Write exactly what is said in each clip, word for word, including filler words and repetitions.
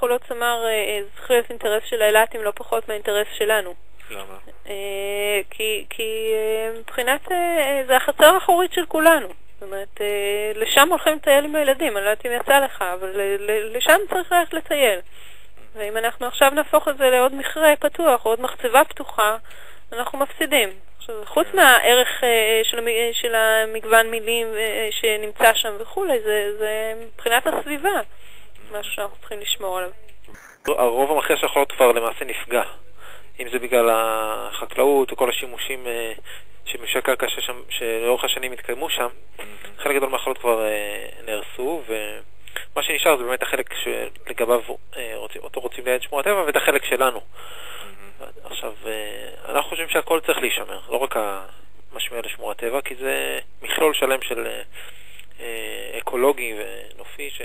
חולות סמר צריך להיות אינטרס של האילתים לא פחות מהאינטרס שלנו. למה? כי, כי מבחינת זה החצר האחורית של כולנו. זאת אומרת, לשם הולכים לטייל עם הילדים, אני לא יודעת אם יצא לך, אבל לשם צריך ללכת לטייל. ואם אנחנו עכשיו נהפוך את זה לעוד מכרה פתוח, או עוד מחצבה פתוחה, אנחנו מפסידים. עכשיו, חוץ מהערך של, של המגוון מילים שנמצא שם וכו', זה, זה מבחינת הסביבה, משהו שאנחנו צריכים לשמור עליו. הרוב המכריע של החולות כבר למעשה נפגע. אם זה בגלל החקלאות או כל השימושים שמשי הקרקע שלאורך השנים התקיימו שם, חלק גדול מהחולות כבר נהרסו, ומה שנשאר זה באמת החלק שלגביו אותו רוצים ליד שמורת הטבע, ואת החלק שלנו. עכשיו, אנחנו חושבים שהכל צריך להישמר, לא רק המשמיע לשמורת הטבע, כי זה מכלול שלם של אקולוגי ונופי ש...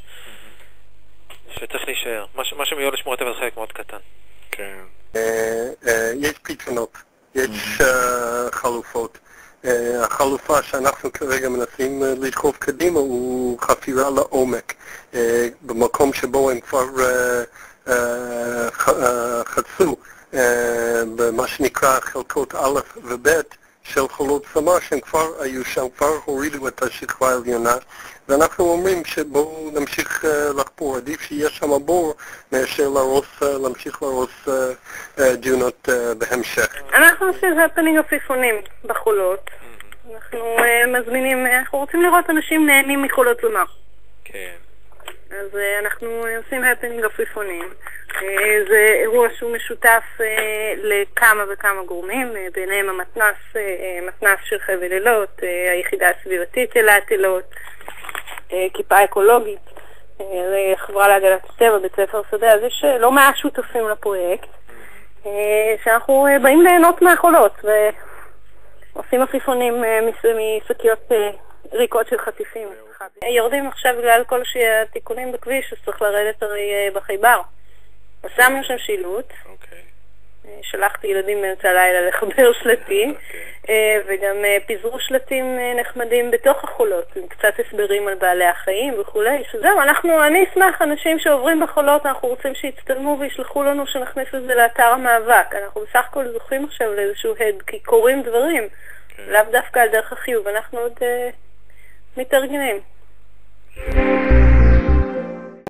שצריך להישאר. מה שמיועד לשמורת הטבע זה חלק מאוד קטן. כן. יש פתרונות, יש חלופות. החלופה שאנחנו כרגע מנסים לדחוף קדימה הוא חפירה לעומק. במקום שבו הם כבר חצו במה שנקרא חלקות א' וב' של חולות סמר, שהם כבר היו שם, כבר הורידו את השכבה העליונה, ואנחנו אומרים שבואו נמשיך לחפור, עדיף שיהיה שם בור מאשר להרוס, להמשיך להרוס דיונות בהמשך. אנחנו עושים הפנינג עפיפונים בחולות. אנחנו מזמינים, אנחנו רוצים לראות אנשים נהנים מחולות סמר. כן. אז אנחנו עושים הפנינג עפיפונים. זה אירוע שהוא משותף לכמה וכמה גורמים, ביניהם המתנ"ס, מתנ"ס של חבל אילות, היחידה הסביבתית אילת אילות, כיפה אקולוגית, חברה להגנת הטבע, בית ספר שדה. אז יש לא מעט שותפים לפרויקט, שאנחנו באים ליהנות מהחולות ועושים עפיפונים מסקיות ריקות של חטיפים. יורדים עכשיו בגלל כל התיקונים בכביש, אז צריך לרדת הרי בחיבר. שמנו שם שילוט, שלחתי ילדים באמצע הלילה לחבר שלטים, וגם פיזרו שלטים נחמדים בתוך החולות, עם קצת הסברים על בעלי החיים וכולי. שזהו, אנחנו, אני אשמח, אנשים שעוברים בחולות, אנחנו רוצים שיצטלמו וישלחו לנו שנכניס את זה לאתר המאבק. אנחנו בסך הכל זוכים עכשיו לאיזשהו הד, כי קורים דברים, לאו דווקא על דרך החיוב, אנחנו עוד מתארגנים.